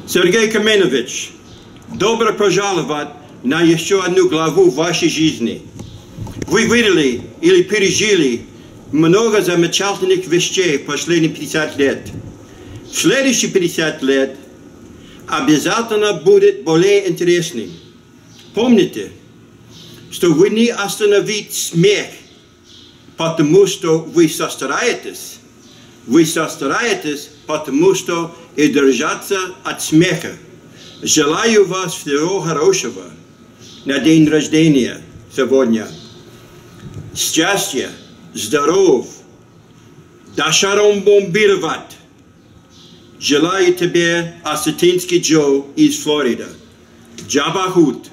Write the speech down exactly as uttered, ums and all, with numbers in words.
Сергей Каменович, добро пожаловать на еще одну главу вашей жизни. Вы видели или пережили много замечательных вещей в последние пятьдесят лет. В следующие пятьдесят лет обязательно будет более интересным. Помните, что вы не остановите смех, потому что вы состараетесь. Вы состараетесь, потому что и держаться от смеха. Желаю вас всего хорошего на день рождения сегодня. Счастья, здоров, дашаром бомбировать. Желаю тебе Осетинский Джо из Флориды. Джабахут.